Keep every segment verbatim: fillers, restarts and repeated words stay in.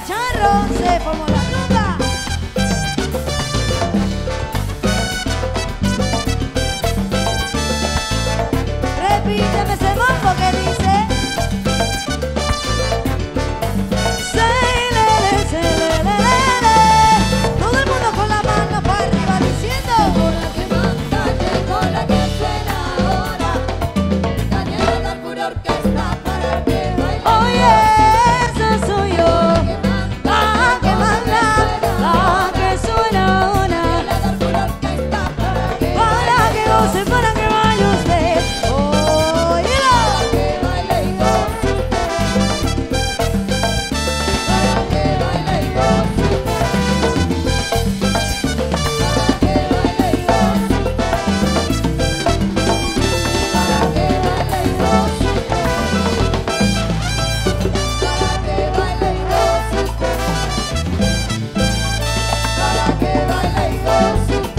cacharro, se formó la rumba. Repíteme ese mambo que dice. Todo el mundo con la mano para arriba diciendo. Con la que manda, con la que suena ahora. Daniela Darcuri Orquesta para que baile. Oye, esa soy yo. La que manda, La que suena ahora. Daniela Darcuri Orquesta para que Para que goce, para que vaya usted. Óyelo. Para que baile y goce usted. Para que baile y goce usted. Para que baile y goce usted. Para que baile y goce usted. Para que baile y goce usted. Para que baile y goce usted.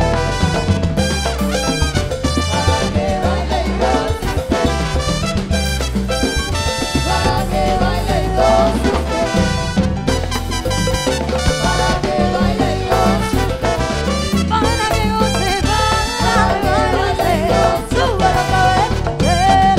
Para que baile y goce usted. Para que baile y goce usted. Para que baile y goce usted. Para que goce, para que vaya usted. Súbelo otra vez. Eh,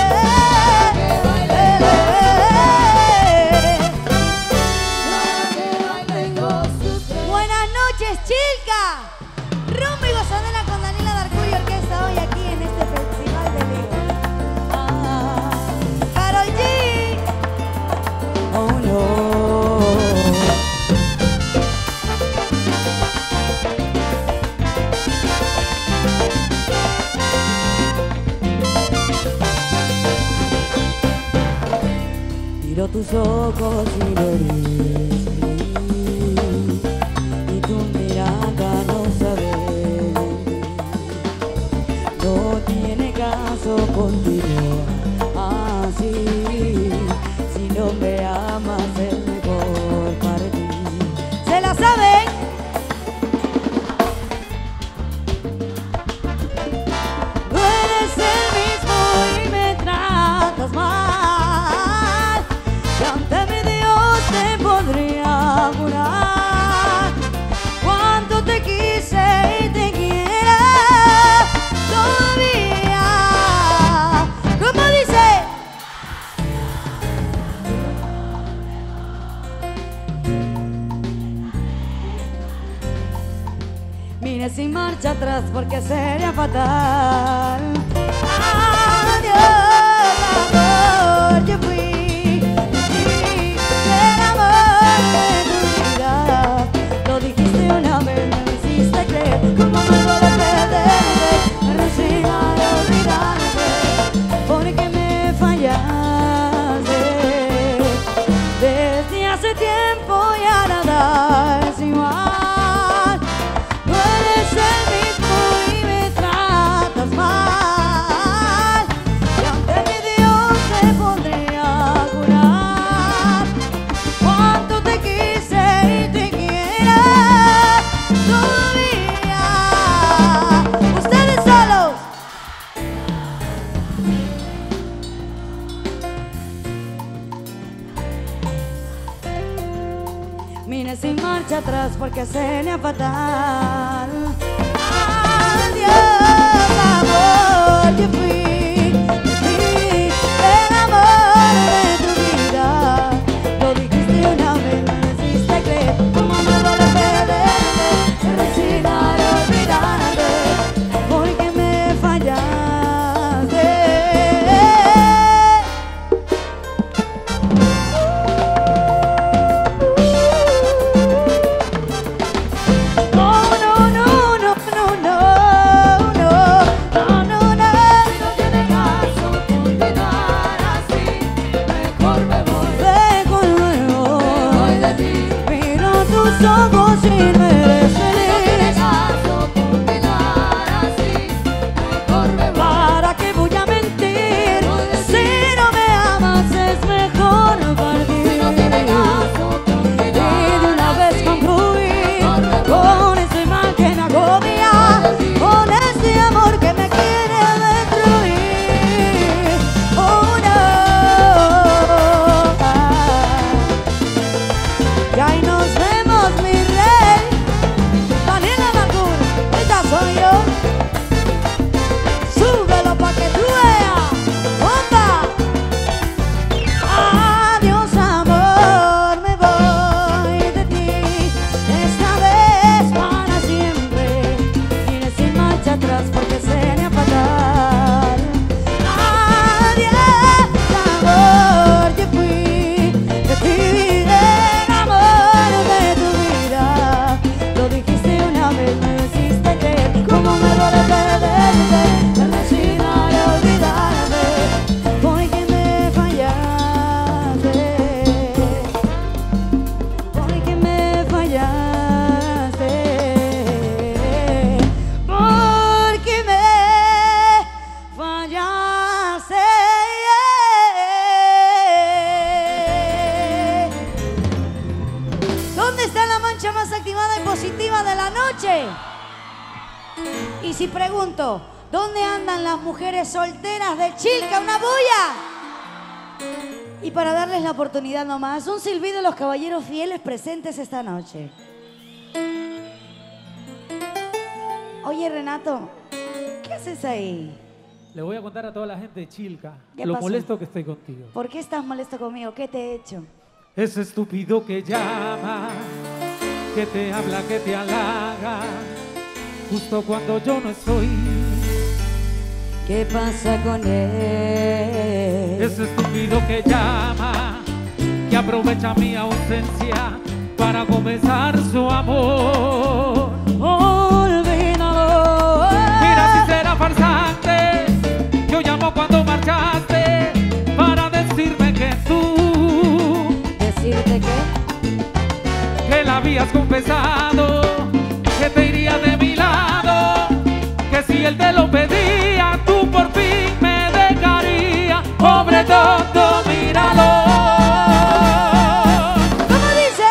eh, eh, eh. Para que baile y goce usted. Buenas noches, Chilca. Rumba y gozadera con Daniela Darcuri Orquesta hoy aquí en este festival de Lima. Ah, Karol G. Oh no. Miro tus ojos y lo eres y tu mirada no sabe mentir. No tiene caso continuar así. Si no me amas es mejor para ti. ¿Se la saben? Tú eres el mismo y me tratas mal. Y ante mi Dios te podría jurar cuánto te quise y te quiero todavía. ¿Cómo dice? Mire sin marcha atrás porque sería fatal. Adiós, amor, yo fui, fui el amor de tu vida. Lo dijiste una vez, me hiciste creer. Como me duele perderte, me resigno de olvidarte, porque me fallaste. Desde hace tiempo ya nada es igual. Tú eres el mismo y me tratas mal. Y ante mi Dios te podría jurar cuánto te quise y te quiero todavía. Ustedes solos. Mire sin marcha atrás porque sería fatal. Adiós, amor, yo fui, fui el amor de tu vida. Lo dijiste una vez, me hiciste creer. Como me duele perderte, me resigno de olvidarte, porque me fallaste. Oh, no, no, no, no, no, no, no, no, no. Si no tiene caso continuar así, mejor me voy. Ve conmigo, Me voy de ti. miro tus ojos y no eres Si no tiene feliz. caso continuar así, mejor me voy. ¿Para qué voy a mentir? Si no me amas es mejor partir. Si no tiene caso continuar Y de una vez así, concluir mejor me voy. con ese mal que me agobia, con ese amor que me quiere destruir. Oh no. noche. Y si pregunto, ¿dónde andan las mujeres solteras de Chilca? ¡Una bulla! Y para darles la oportunidad nomás, un silbido a los caballeros fieles presentes esta noche. Oye, Renato, ¿qué haces ahí? Le voy a contar a toda la gente de Chilca ¿Qué lo pasó? molesto que estoy contigo. ¿Por qué estás molesto conmigo? ¿Qué te he hecho? Ese estúpido que llama, que te habla, que te halaga, justo cuando yo no estoy. ¿Qué pasa con él? Ese estúpido que llama, que aprovecha mi ausencia para comenzar su amor. Olvídalo. Mira si será farsante, yo llamo cuando marchaste para decirme que tú, ¿Decirte qué? que la habías confesado, que te iría de mi lado, que si él te lo pedía, tú por fin me dejaría. Pobre tonto, míralo. ¿Cómo dice?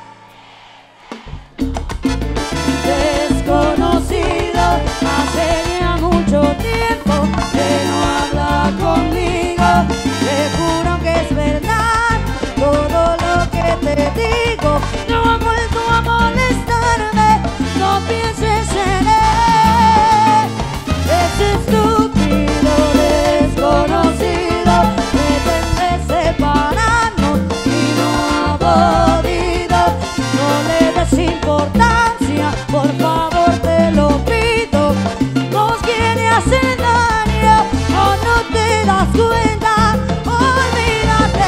Desconocido, hace ya mucho tiempo que no habla conmigo. Te juro que es verdad todo lo que te digo. No ha vuelto a molestarme, no pienses en él. Ese estúpido desconocido pretende separarnos y no ha podido. No le des importancia, por favor te lo pido. Nos quiere hacer daño o no te das cuenta. Olvídate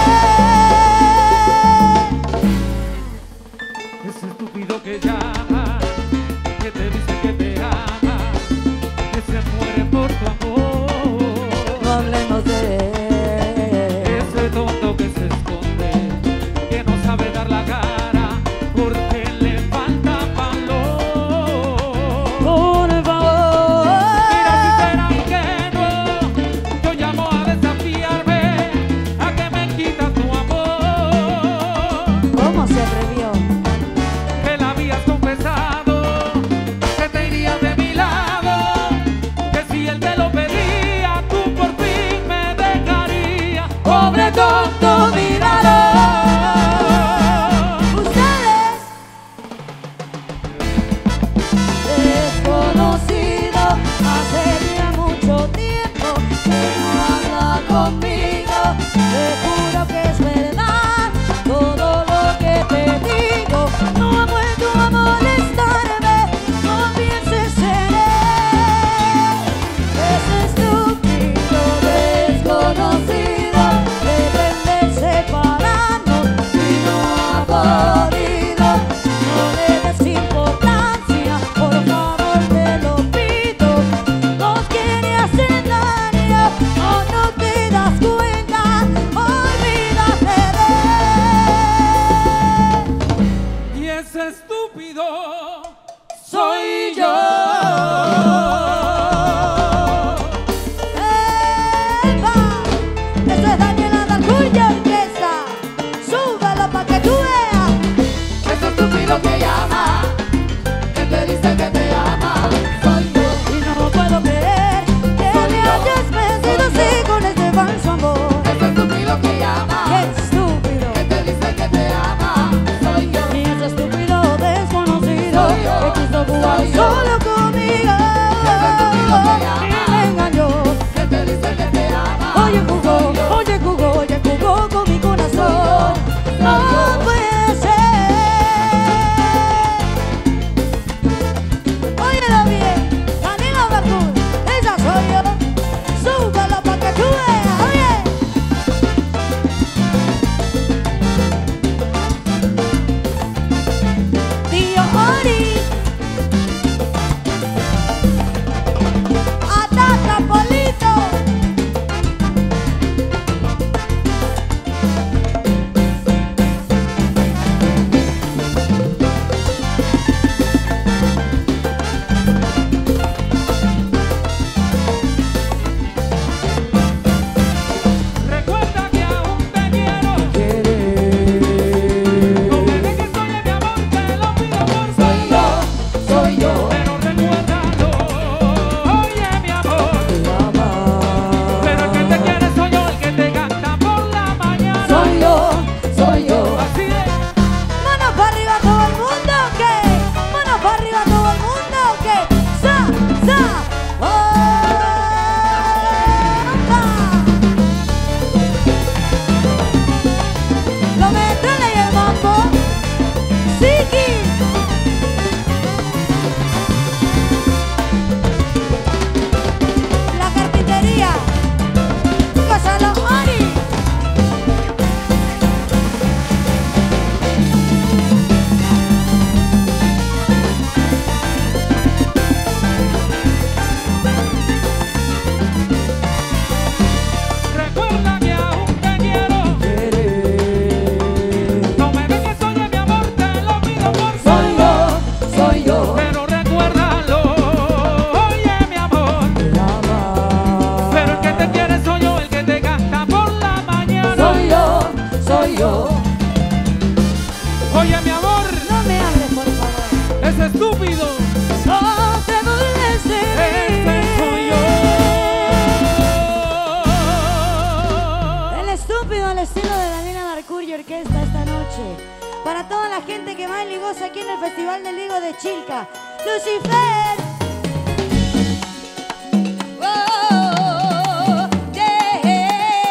de él. Ese estúpido que llama, que te dice que te ama, que se muere por tu amor. No hablemos de él. Ese tonto que se esconde, que no sabe dar la cara porque le falta valor. Por favor. Mira si será ingenuo, yo llamo a desafiarme, a que me quitas tu amor. ¿Cómo se atrevió? Que la habías confesado, que te irías de mi lado, que si él te lo pedía, tú por fin me dejarías. Pobre tonto, míralo. Ustedes, desconocido, hace ya mucho tiempo que no habla conmigo. Te juro que es verdad todo lo que te digo. No ha vuelto a molestarme, no pienses en él. Ese estúpido desconocido pretende separarnos y no ha podido. No le des importancia, por favor te lo pido. Nos quiere hacer daño o no te das cuenta. al estilo de Daniela Darcourt y Orquesta esta noche. Para toda la gente que baila y goza aquí en el Festival del Ligo de Chilca. Lucifer. Oh, yeah.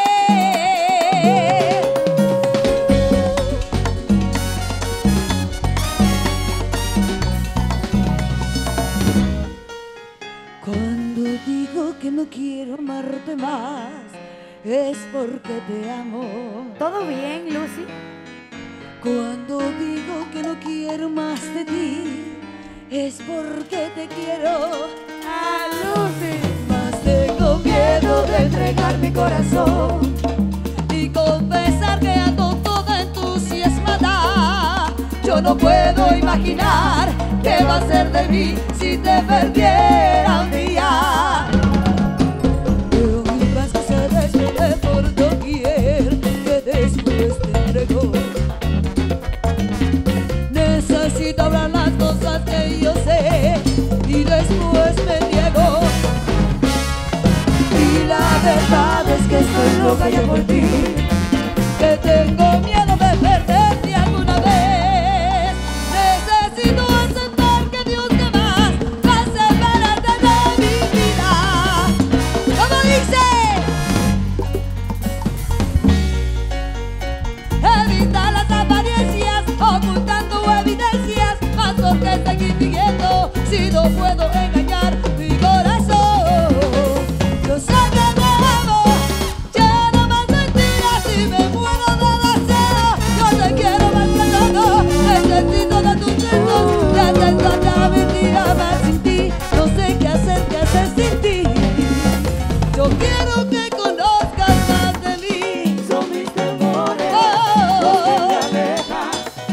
Cuando digo que no quiero amarte más, es porque te amo. ¿Todo bien, Lucy? Cuando digo que no quiero más de ti, es porque te quiero. ¡Ah, Lucy! Más tengo miedo de entregar mi corazón y confesar que ando toda entusiasmada. Yo no puedo imaginar qué va a ser de mí si te perdiera un día. Veo mi casa se despide por doquier, que después te entregó. Necesito hablar las cosas que yo sé y después me niego. Y la verdad es que estoy loca ya por ti, que tengo miedo de perderte alguna vez. Necesito aceptar que Dios jamás va a separarte de mi vida. ¿Cómo dice? Evita las apariencias, ocultando evidencias, más porque seguir viviendo si no puedo engañar mi corazón. Yo sé que te amo, ya no más mentiras y me muero de deseo. Yo te quiero más que todo, necesito de tus besos, necesito la mentira más sin ti. No sé qué hacer, qué hacer sin ti. Yo quiero que conozcas más de mí. Son mis temores Oh, los que me alejan.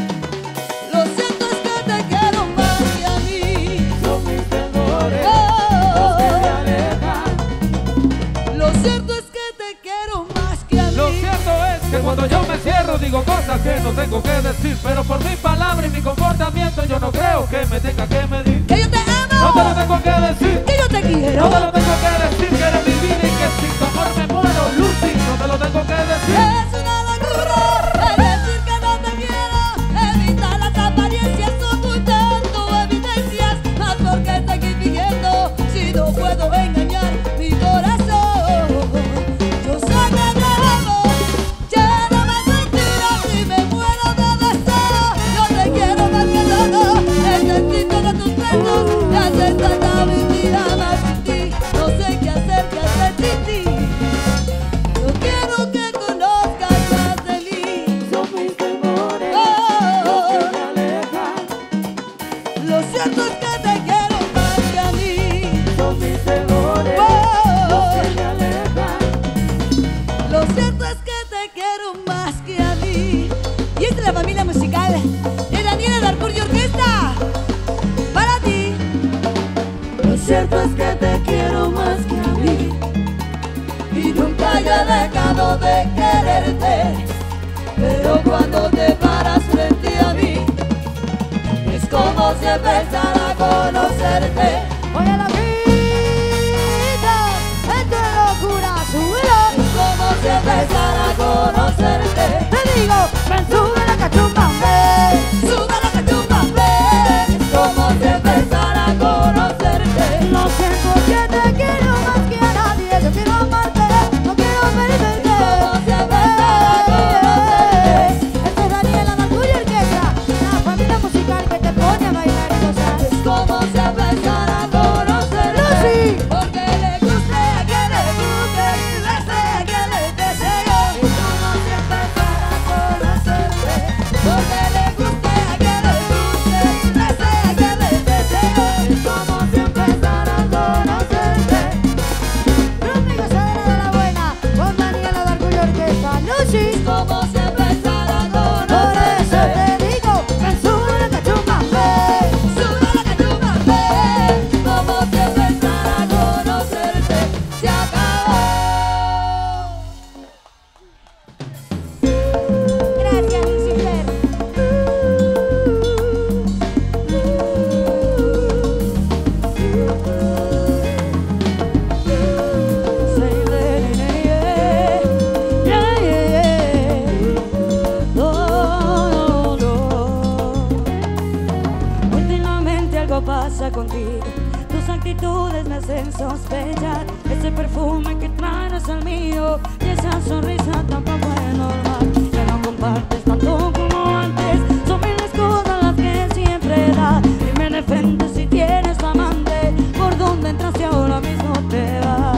lo cierto es que te quiero más que a mí. Son mis temores los que me alejan. Lo cierto es que te quiero más que a mí. Lo cierto es que cuando yo me cierro digo cosas que no tengo que decir, pero por mi palabra y mi comportamiento yo no creo que me tenga que medir. Que yo te No te lo amo, tengo que decir, que yo te quiero. no te lo tengo que decir, que eres mi vida y que sin tu amor me muero, Lucy. No te lo tengo que decir. Es una locura el decir que no te quiero. Evita las apariencias, ocultando evidencias, más porque seguir viviendo si no puedo engañar mi corazón. Yo sé que te amo, ya no más mentiras y me muero de deseo. Yo te quiero más que todo, necesito de tus besos, necesito la mentira más sin ti. No sé qué hacer, qué hacer sin ti. Yo quiero que conozcas más de mí. Son mis temores Oh, los que me alejan. lo cierto es que te quiero más que a mí. Son mis temores Oh, los que me alejan. lo cierto es que te quiero más que a mí. Y esta es la familia musical de Daniela Darcourt y Orquesta. Para ti. Lo cierto es que te quiero más que a mí. Y nunca yo he dejado de quererte. Pero cuando te paras frente a mí, es como si empezara a conocerte. Oye la vida, esto es locura, súbelo. Es como si empezara a conocerte. Te digo, ven, sube la cachumba, ven. Sube la cachumba, ven. Es como si empezara a conocerte. Lo siento que te quiero más que a nadie. Yo quiero amarte, no quiero perderte. Es como si empezara a conocerte. Esta es Daniela Darcourt y Orquesta, la familia musical que te pone a bailar y gozar. Es como si empezara a conocerte. Lucy. Porque le guste a quien le guste y desee a quien le deseo. Es como si empezara a conocerte. Porque le guste a quien le guste y desee a quien le deseo. Es como si empezara a conocerte. Rumba y gozadera de la buena con Daniela Darcourt y Orquesta. Lucy. Es como si empezara a conocerte. Por eso te digo, ven, sube la cachumba, ven. Sube la cachumba, ven. Como si empezara a conocerte. Se acabó. Gracias, Lucifer. Say, yeah, yeah, yeah, yeah. actitudes me hacen sospechar. Ese perfume que trae no es el mío y esa sonrisa tampoco es normal. Ya no compartes tanto como antes, son mil excusas las que siempre das. Dime de frente si tienes amante, por dónde entras y ahora mismo te vas.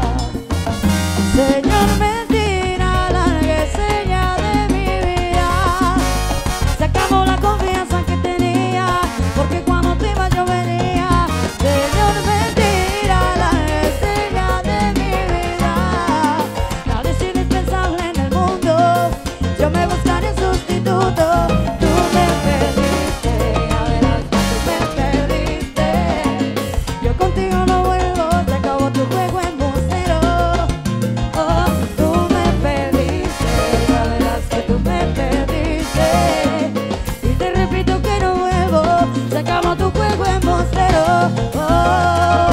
Señor, mentira, lárguese ya de mi vida. Se acabó la confianza que tenía, porque cuando te ibas yo venía. Señor, mentira, lárguese ya de mi vida. Nada es indispensable en el mundo, yo me buscaré un sustituto. Tú me perdiste, ya verás que tú me perdiste. Yo contigo no vuelvo, se acabó tu juego embustero. Oh, tú me perdiste, ya verás que tú me perdiste. Y te repito que no vuelvo, se acabó tu juego embustero. Oh,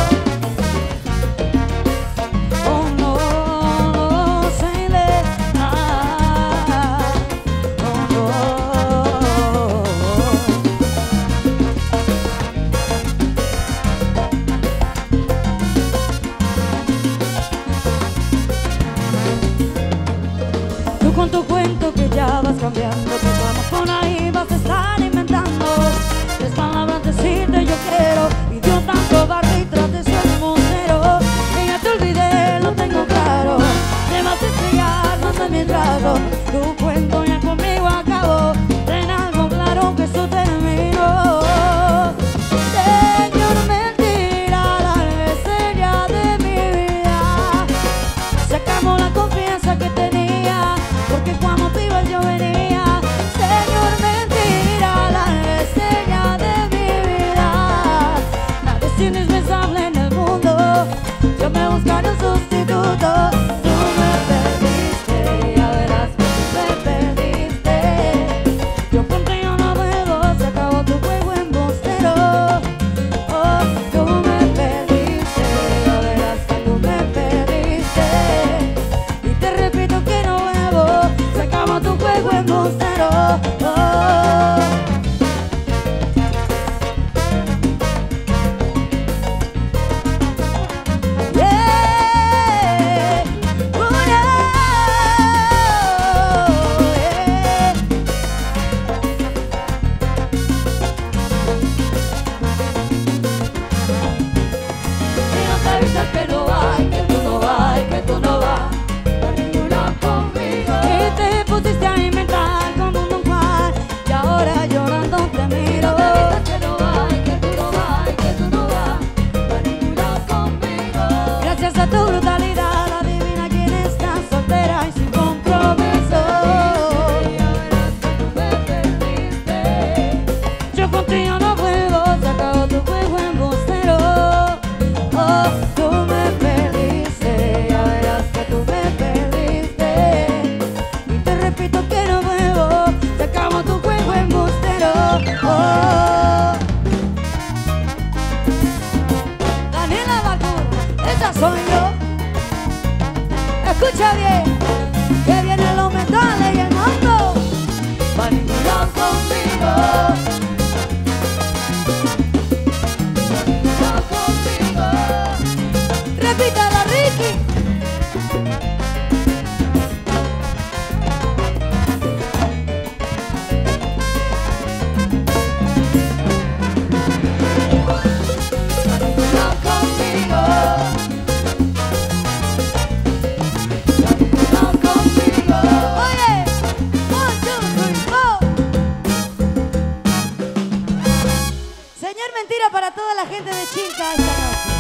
oh no, no se le da. Oh no. Tú con tu cuento que ya vas cambiando, que vamos por ahí vas a estar inventando. Tres palabras decirte yo quiero, idiota, cobarde y trate ser embustero. Que ya te olvidé, lo tengo claro, te vas a estrellar más en mi trato. Tu cuento ya conmigo acabó, ten algo claro que eso terminó. Señor, mentira, lárguese ya de mi vida. Se acabó la confianza que tenía, porque cuando te ibas yo venía. Señor, mentira, lárguese ya de mi vida. Nada es indispensable en el mundo, yo me buscaré un sustituto. Tú me perdiste, ya verás que tú me perdiste. Yo contigo no vuelvo, se acabó tu juego embustero. Oh, tú me perdiste, ya verás que tú me perdiste. Y te repito que no vuelvo, se acabó tu juego embustero. Oh. Yeah. Oh, yeah. Y no te avisas que no hay, que tú no vas, que tú no vas a ningún lado conmigo. Y te pusiste a inventar como un par, y ahora llorando te miro. No te avisas que no hay, que tú no vas, que tú no vas a ningún lado conmigo. Gracias a tu brutalidad, adivina quién está soltera y sin compromiso. Ya verás que tú me perdiste. Yo contigo no vuelvo, se acabó tu juego embustero. Oh, tú me perdiste, ya verás que tú me perdiste. Y te repito que no vuelvo, se acabó tu juego embustero. Oh. Daniela Barcur, esa soy yo. Escucha bien, que vienen los metales y el mundo. Va ningún lado conmigo. Va conmigo. Repítala, Ricky. Va conmigo. Va conmigo. Oye, one, two, three, four. Señor, mentira para toda la gente de Chilca esta noche.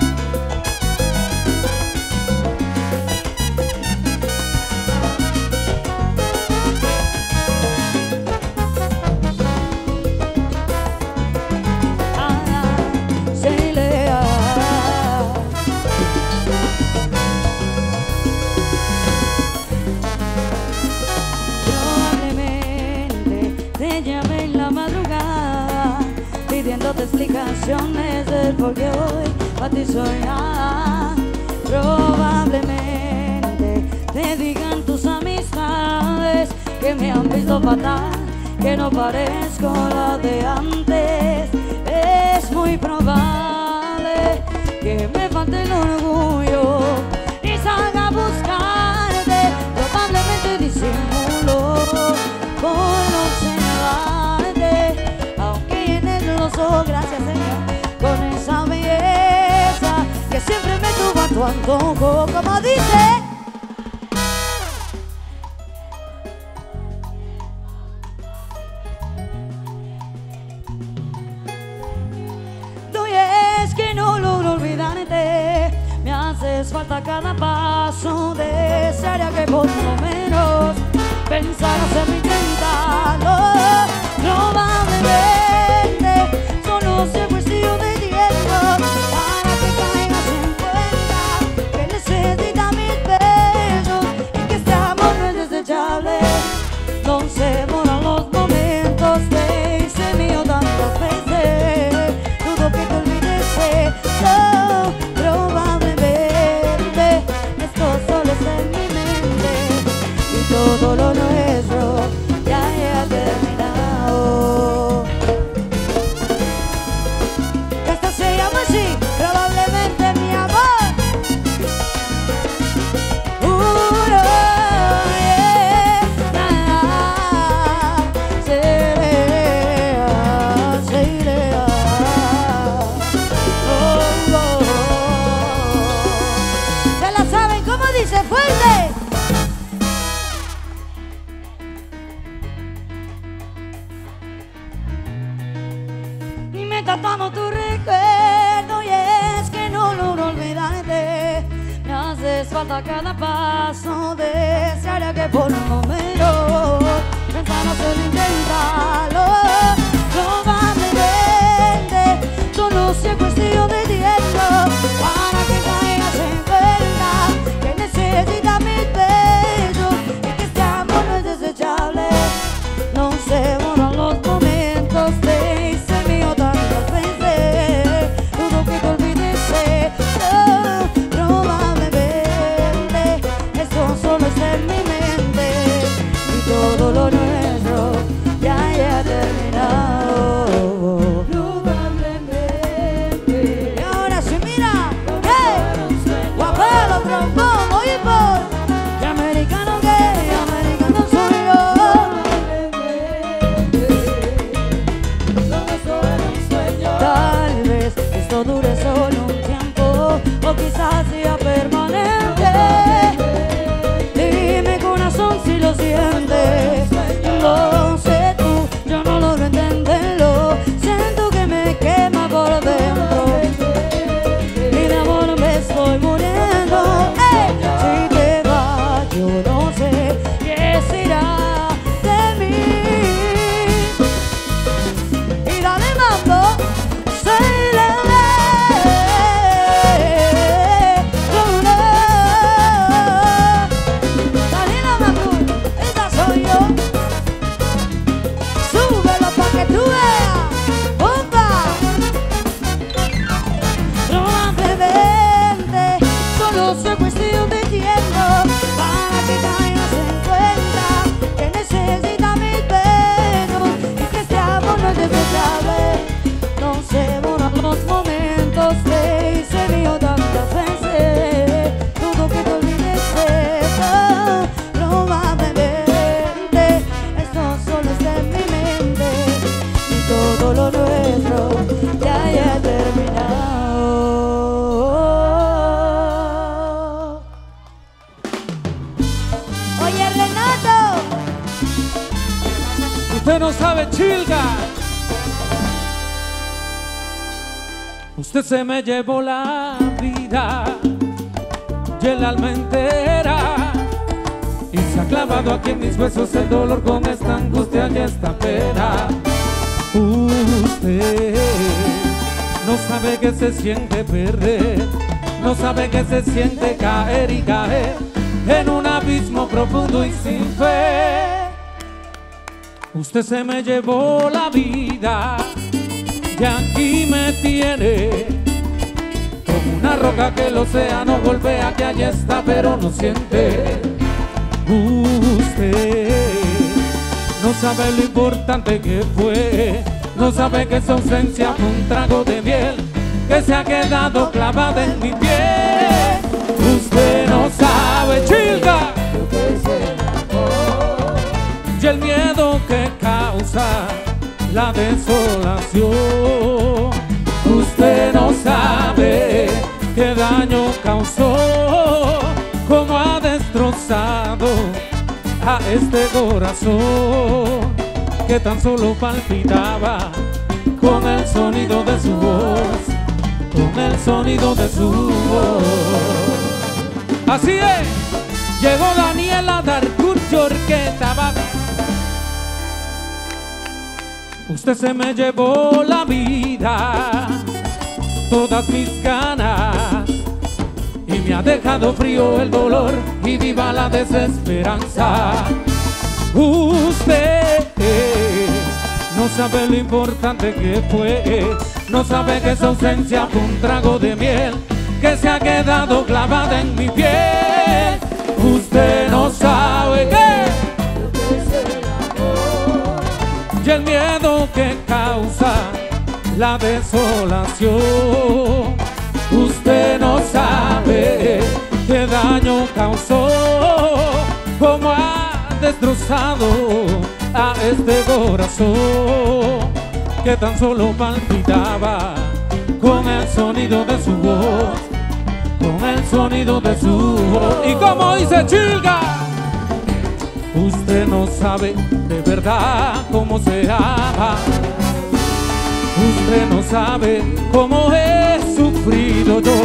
Probablemente te llamé en la madrugada pidiéndote explicaciones del por qué hoy para ti soy nada. Probablemente te digan tus amistades que me han visto fatal, que no parezco la de antes. Es muy probable levante el orgullo y salga a buscarte. Probablemente disimulo con observarte, aunque llenes los ojos, gracias Señor, con esa belleza que siempre me tuvo a tu antojo, como dice. Me haces falta cada paso, desearía que por lo menos pensaras en intentarlo. Probablemente solo sea cuestión de tiempo para que caigas en cuenta que necesitas mis besos y que este amor no es desechable. No se moran los momentos, te hice mío tantas veces, dudo que te olvides eso. Todo lo nuestro ya ha terminado. Esta se llama así, probablemente mi amor. Uh, oh, yeah. Ah, será, será. Oh, oh, oh. ¿Se la saben? ¿Cómo dice? ¡Fuerte! Tratando tu recuerdo y es que no logro olvidarte. Me haces falta cada paso, desearía que por un momento pensaras en intentarlo. Probablemente solo sea cuestión de tiempo para que caigas en cuenta que necesitas mis besos y que este amor no es desechable. No se borran los momentos de todo lo nuestro ya haya terminado. Probablemente. Y ahora sí, mira, hey, guapelo, trombón, oye por, que americano gay, americano soy yo. Tal vez esto dure solo un tiempo, o quizás sea permanente. Dime corazón si lo sientes. No sé tú, yo no logro entenderlo. Siento que me quema por dentro y de amor me estoy muriendo. Hey, si te vas, yo no sé qué será de mí. Y dale mambo, say la la. Sea cuestión de tiempo para que caigas en cuenta que necesitas mis besos y que este amor no es desechable. No se borran los momentos, te hice mío tantas veces, dudo que te olvides eso. Probablemente esto solo está en mi mente y todo lo nuestro ya haya terminado. Oye, Renato, usted no sabe, chilga. Usted se me llevó la vida y el alma entera, y se ha clavado aquí en mis huesos el dolor con esta angustia y esta pena. Usted no sabe que se siente perder, no sabe que se siente caer y caer en un abismo profundo y sin fe. Usted se me llevó la vida y aquí me tiene como una roca que el océano golpea, que allí está pero no siente. Usted no sabe lo importante que fue, no sabe que su ausencia fue un trago de miel que se ha quedado clavada en mi piel. Usted no sabe, chilga, lo que es el amor. y el miedo que causa la desolación. Usted no sabe qué daño causó, cómo ha destrozado a este corazón que tan solo palpitaba con el sonido de su voz, con el sonido de su voz. Así es, llegó Daniela Darcourt Yorqueta. Usted se me llevó la vida, todas mis ganas, y me ha dejado frío el dolor y viva la desesperanza. Usted no sabe lo importante que fue, no sabe que su ausencia fue un trago de miel que se ha quedado clavada en mi piel. Usted no sabe qué, Lo que es el amor. y el miedo que causa la desolación. Usted no sabe qué daño causó, cómo ha destrozado a este corazón que tan solo palpitaba con el sonido de su voz, con el sonido de su voz. Y como dice Chilga, usted no sabe de verdad cómo se ama. Usted no sabe cómo he sufrido yo.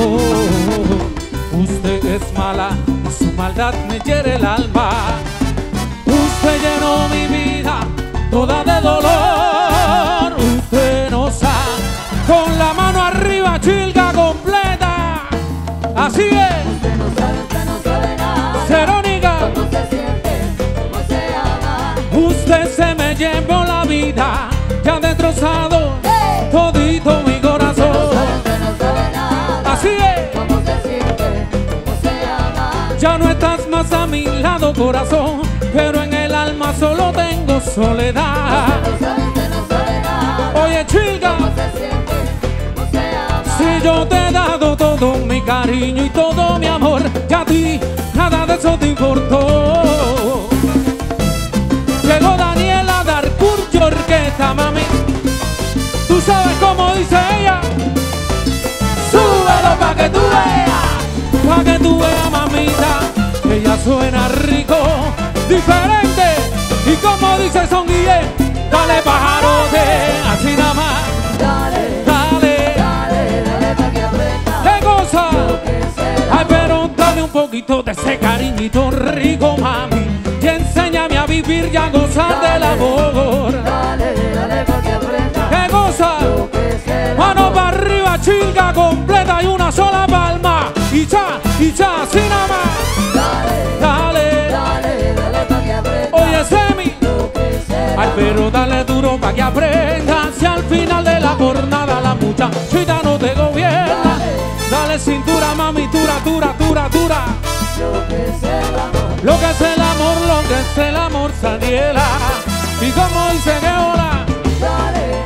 Usted es mala y su maldad me hiere el alma. Usted llenó mi vida toda de dolor. Usted no sabe, con la mano arriba, Chilga completa. Así es, Usted no sabe, usted no sabe nada. Verónica. Cómo se siente, cómo se ama. Usted se me llevó la vida, ya ha destrozado ¡Hey! todito mi corazón. Usted no sabe nada. Así es, Cómo se siente, cómo se ama. ya no estás más a mi lado, corazón, pero en el alma solo tengo soledad. Usted no sabe, usted no sabe nada. Oye, Chilga, Cómo se siente, cómo se ama. si yo te he dado todo mi cariño y todo mi amor, y a ti nada de eso te importó. Llegó Daniela Darcourt Yorqueta, mami. Tú sabes cómo dice ella. Súbelo pa' que tú veas, pa' que tú veas, mamita. Ella suena rico, diferente. Y como dice Son Guillén, dale pajarote, así nada más. Dale, Dale, dale, dale pa' que aprenda. qué cosa. Lo que es el Ay, pero dame un poquito de ese cariñito rico, mami, y enséñame a vivir y a gozar del amor. Dale, dale pa' que aprenda. ¿Qué cosa? Lo que es el Mano para arriba, Chilga completa y una sola palma. Y cha, y cha, así nada más. Dale, Dale, dale, dale pa' que aprenda. oye, Semi. Lo que es el Ay, pero dale duro pa' que aprenda. Si al final de la jornada la muchachita no te gobierna. Dale cintura, mami, tura, tura, tura, tura. Lo que es el amor. Lo que es el amor, lo que es el amor, Saniela. Y como dice que hola, Dale.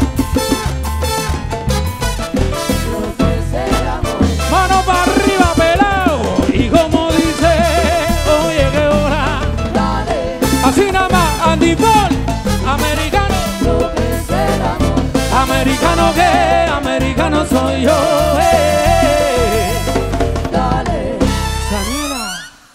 Lo que es el amor. mano para arriba, pelao. Y como dice, oye, que hola. Dale. Así nada más, Andy Paul, americano. Lo que es el amor. Americano que, americano soy yo. eh. Dale. Daniela.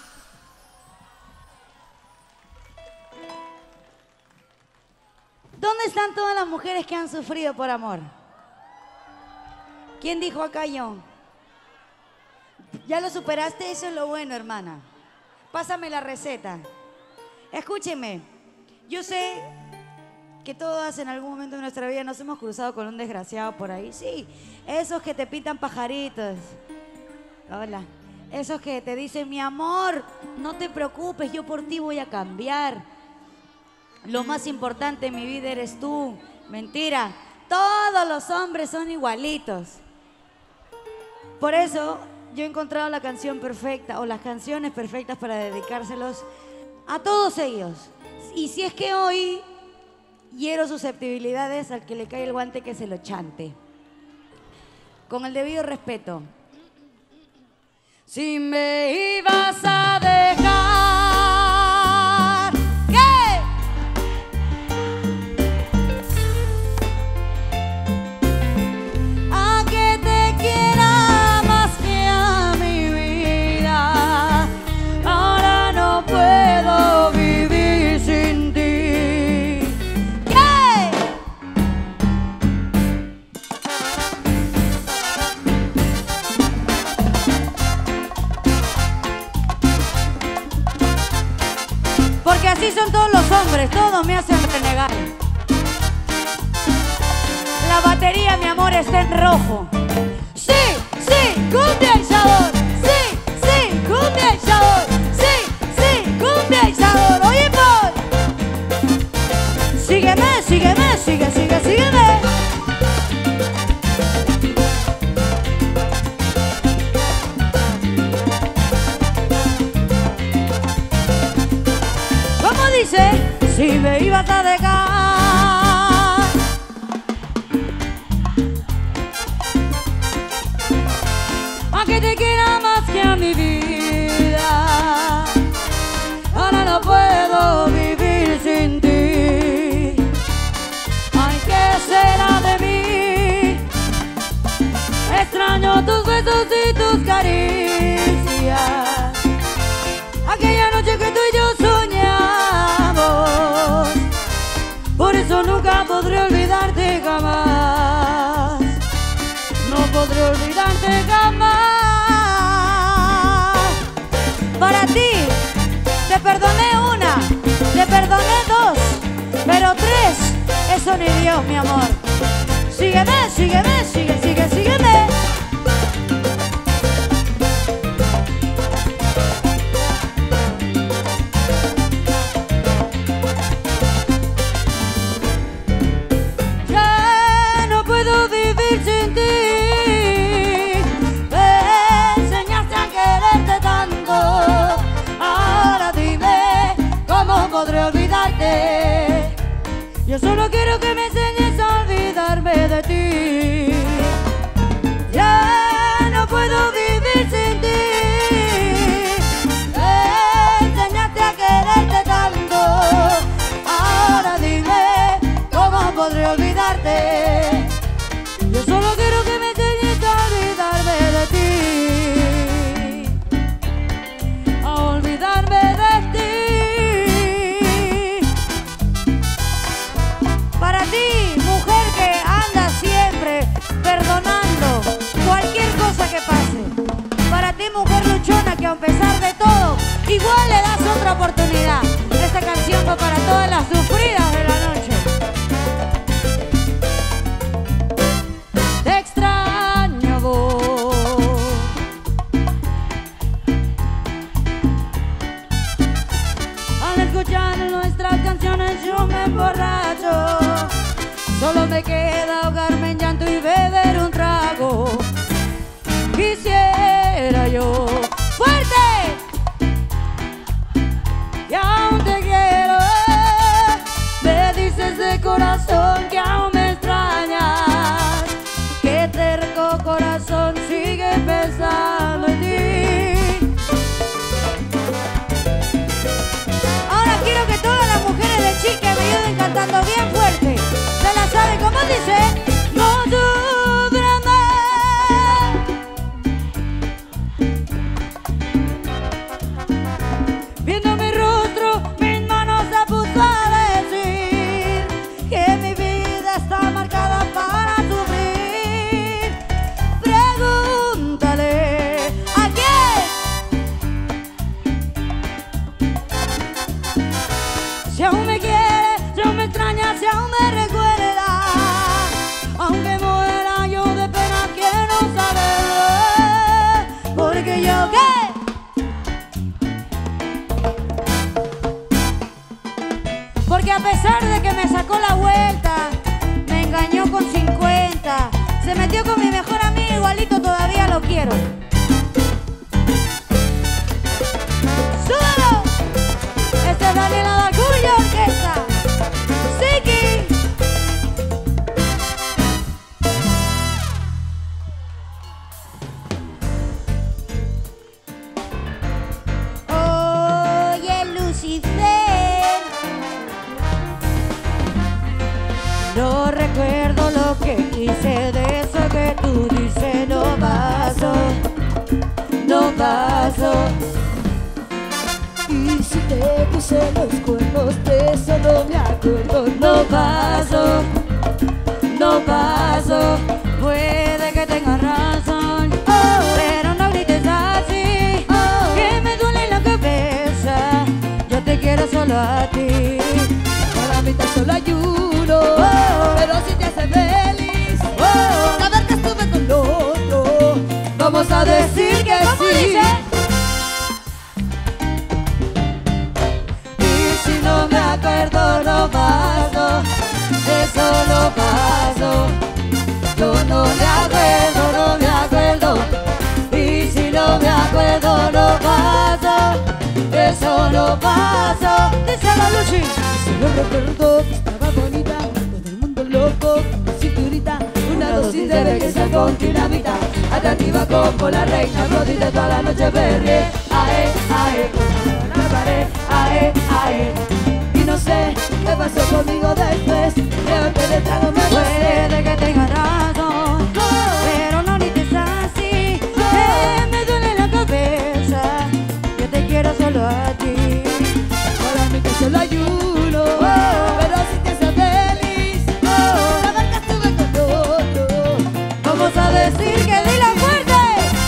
¿Dónde están todas las mujeres que han sufrido por amor? ¿Quién dijo acá yo? ¿Ya lo superaste? Eso es lo bueno, hermana. Pásame la receta. Escúcheme, yo sé que todas en algún momento de nuestra vida nos hemos cruzado con un desgraciado por ahí. Sí, esos que te pintan pajaritos. Hola. Esos que te dicen, mi amor, no te preocupes, yo por ti voy a cambiar. Lo más importante en mi vida eres tú. Mentira, todos los hombres son igualitos. Por eso yo he encontrado la canción perfecta o las canciones perfectas para dedicárselos a todos ellos. Y si es que hoy hiero susceptibilidades, al que le cae el guante que se lo chante. con el debido respeto. Si me ibas a dejar, ¿qué? A que te quiera más que a mi vida, ahora no puedo vivir sin ti. ¿Qué? Porque así son todos los hombres, todos me hacen renegar. La batería, mi amor, está en rojo. Sí, sí, cumbia y sabor. Sí, sí, cumbia y sabor. Sí, sí, cumbia y sabor. Oye, por. Sígueme, sígueme, sigue, sigue, sígueme. ¿Cómo dice? Si me ibas a dejar, a que te quiera más que a mi vida, ahora no puedo vivir sin ti. Ay, ¿qué será de mí? Extraño tus besos y tus caricias, aquella noche que tú y yo soñamos. Por eso nunca podré olvidarte jamás. No podré olvidarte jamás. Para ti, te perdoné una, te perdoné dos, pero tres, eso ni Dios, mi amor. Sígueme, sígueme, sigue, sigue, sígueme. Ya no puedo vivir sin ti. Me enseñaste a quererte tanto. Ahora dime, ¿cómo podré olvidarte? Yo solo quiero que me enseñes a olvidarme de ti. Ya no puedo vivir sin ti. Me enseñaste a quererte tanto. Ahora dime, ¿cómo podré olvidarte? Yo solo quiero que me enseñes a olvidarme de ti. A olvidarme de ti. Para ti, mujer que anda siempre perdonando cualquier cosa que pase. Para ti, mujer luchona que a pesar de todo, igual le das otra oportunidad. Esta canción va para todas las sufridas de la noche. Te extraño vos. Al escuchar nuestras canciones yo me emborracho. Solo me queda ahogarme en llanto y beber un trago. Quisiera yo fuerte, y aún te quiero. Me dices de corazón que aún me extrañas, que terco corazón sigue pensando en ti. Ahora quiero que todas las mujeres de Chique me ayuden cantando bien fuerte. ¿Se la sabe cómo dice? No sufras más. Viendo mi rostro, mis manos se puso a decir que mi vida está marcada para sufrir. Pregúntale a quién. Si aún me quiere, si aún me extraña, si aún me recuerda. Aunque muera yo de pena, quiero saber. Porque yo qué. Porque a pesar de que me sacó la vuelta, me engañó con cincuenta, se metió con mi mejor amigo, igualito todavía lo quiero. ¡Súbelo! Este es Daniela Dalcurio Orquesta. ¡Siki! Y sé de eso que tú dices, no paso, no paso. Y si te puse los cuernos, de eso no me acuerdo. No paso, no paso. Puede que tengas razón, Oh, pero no grites así, oh. que me duele la cabeza. Yo te quiero solo a ti. Para mí tan solo hay uno, Oh. pero si te hace feliz, Oh. saber que estuve con otro, vamos a decir que ¿Cómo sí. dice? Y si no me acuerdo, no paso, eso no paso. Yo no me acuerdo, no me acuerdo. Y si no me acuerdo, no paso, eso no paso. Dice la Luchi. Solo recuerdo que estaba bonita, todo el mundo loco, con cinturita, una dosis de belleza con dinamita, atractiva como la reina, rodita toda la noche verde, ae, ae, contra la pared, ae, ae. Y no sé qué pasó conmigo después, creo que de trago me muere. Puede que tenga razón, pero no grites así, que me duele la cabeza. Yo te quiero solo a ti. Para mí que solo hay uno, pero si te hace feliz, saber que estuve con otro, Vamos a decir que dile fuerte.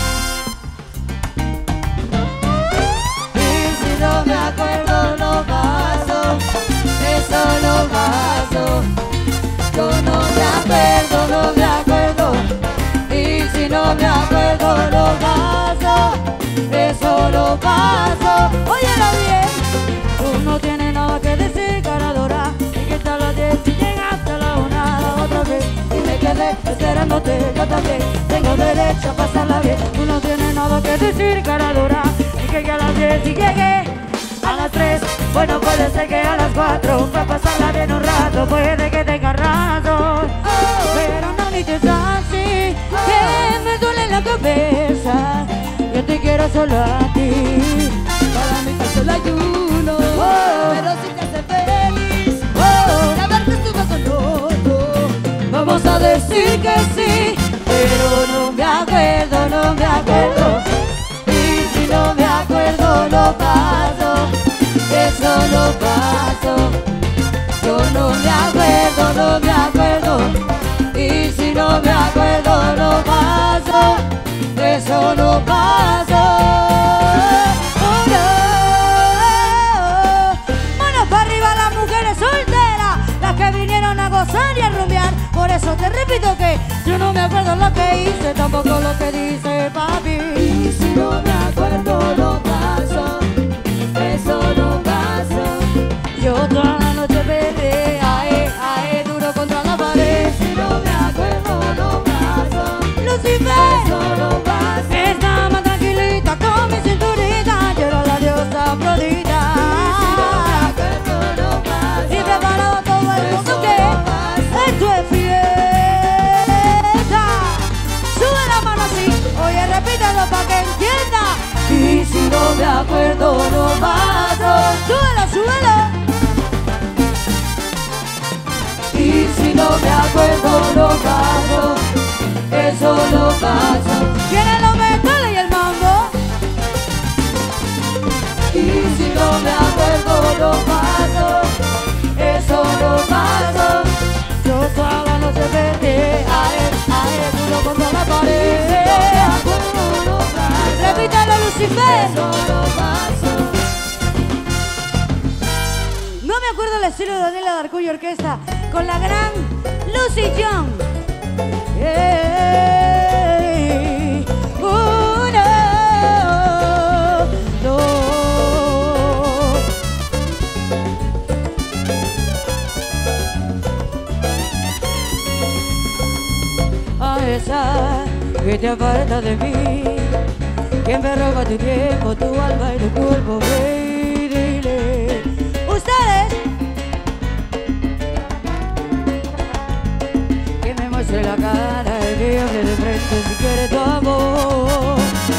Y si no me acuerdo, no paso, eso no paso. Yo no me acuerdo, no me acuerdo. Y si no me acuerdo, no paso, eso no paso. Óyelo bien. Tú no tienes nada que decir, ganadora. Y que tal las diez y llegaste a la una otra vez. Y me quedé esperándote, yo también tengo derecho a pasarla bien. Tú no tienes nada que decir, ganadora. Y que a las diez y llegué a las tres. Bueno, puede ser que a las cuatro, para pasarla bien un rato, puede que tenga razón. Pero no grites así, que me duele la cabeza. Yo te quiero solo a ti. para mí que solo hay uno, Oh. pero si te hace feliz, Oh. saber que estuve con otro, Vamos a decir que sí, pero no me acuerdo, no me acuerdo. Y si no me acuerdo, no paso, eso no paso. Yo no me acuerdo, no me acuerdo. Y si no me acuerdo, no paso, eso no paso. Oh, no. Manos para arriba las mujeres solteras, las que vinieron a gozar y a rumbear. Por eso te repito que yo no me acuerdo lo que hice, tampoco lo que dice papi. y si no me acuerdo no paso, eso no paso. Yo toda la noche perré, ae, ae, duro contra la pared. Si no me acuerdo no paso, Lucifer, eso no paso. está más tranquilita con mi cinturita, yo era la diosa Afrodita. Si no me acuerdo no paso, Y preparado todo el mundo eso que no paso. esto es fiesta. Sube la mano así, oye, repítelo para que entienda. Y si no me acuerdo, no paso. Súbelo, súbelo. Y si no me acuerdo, no paso. Eso no paso. Tiene los metales y el mambo. Y si no me acuerdo, no paso. Eso no paso. Yo toda la noche perdí, ae, ae, duro contra la pared. Repítelo, Lucifer. No me acuerdo el estilo de Daniela Darcú y Orquesta con la gran Lucy Young. Hey, uno, dos. A esa que te aparta de mí, que me roba tu tiempo, tu alma y tu cuerpo, ve y dile. Ustedes que me muestre la cara y que yo de frente si quiere tu amor.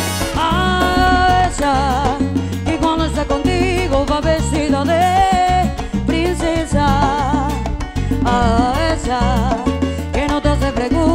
A esa que cuando está contigo va vestida de princesa. A esa que no te hace preguntas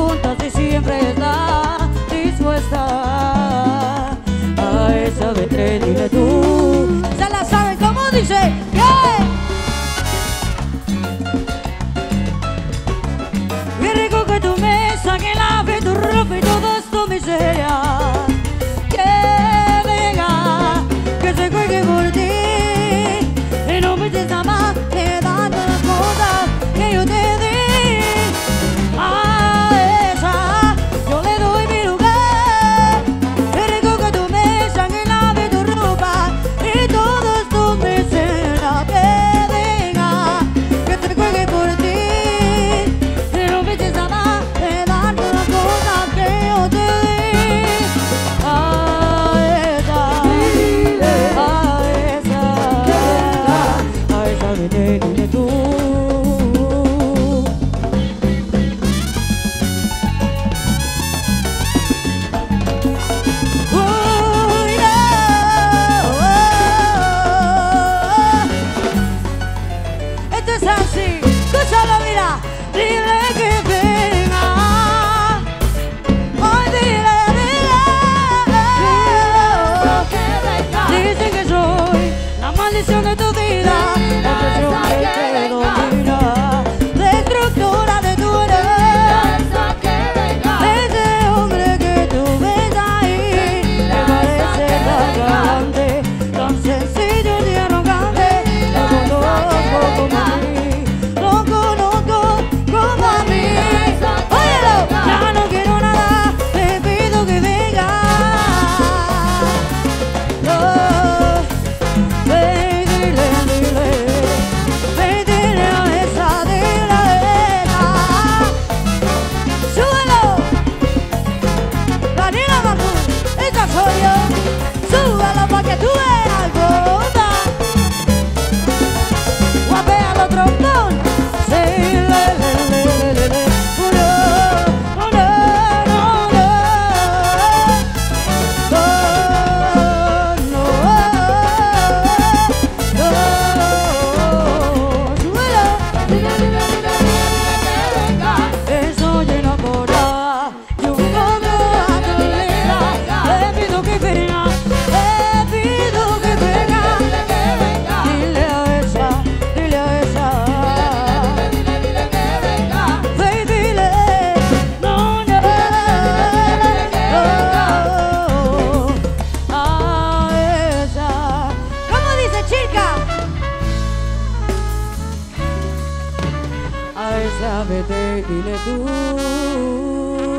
esa, vete y dile tú.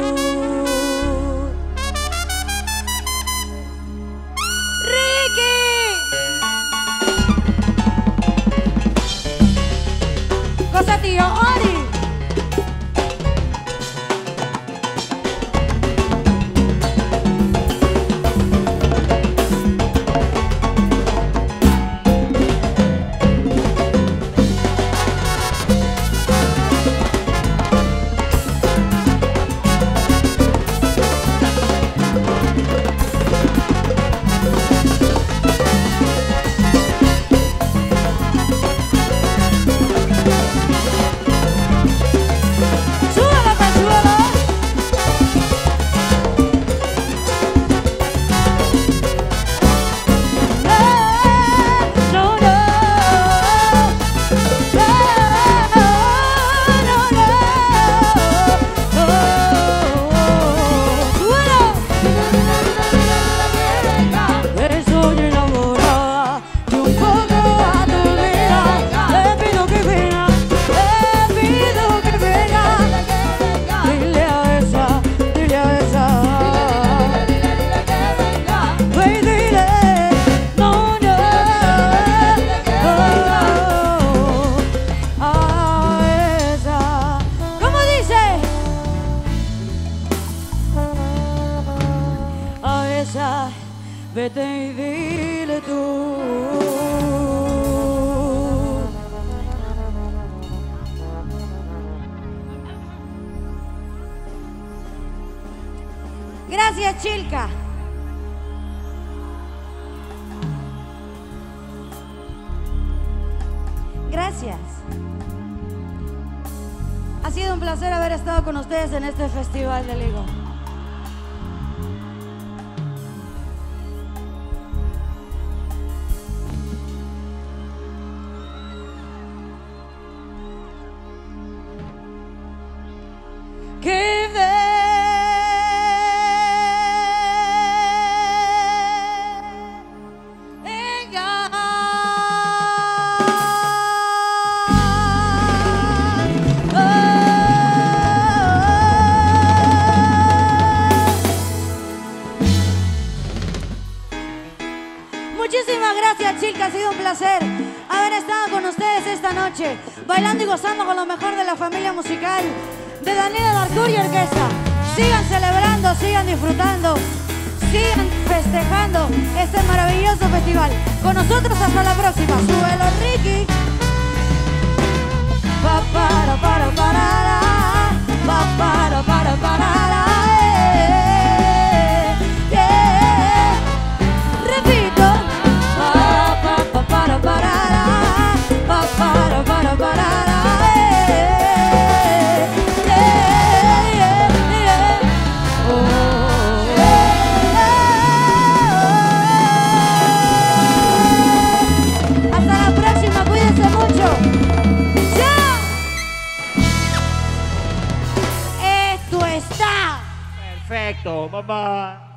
Cosa tío Ori. Vete y dile tú. Gracias, Chilca. Gracias. Ha sido un placer haber estado con ustedes en este festival de Ligo. Que venga. Muchísimas gracias, chicas. Ha sido un placer haber estado con ustedes esta noche, bailando y gozando con lo mejor de la familia musical de Daniela Darcur y Orquesta. Sigan celebrando, sigan disfrutando, sigan festejando este maravilloso festival. Con nosotros hasta la próxima. Súbelo, Ricky. Pa, para, para, para, pa, para, para, para, eh, eh. Repito. Pa, pa, pa, para, para, pa, para, para, para. Perfecto, mamá.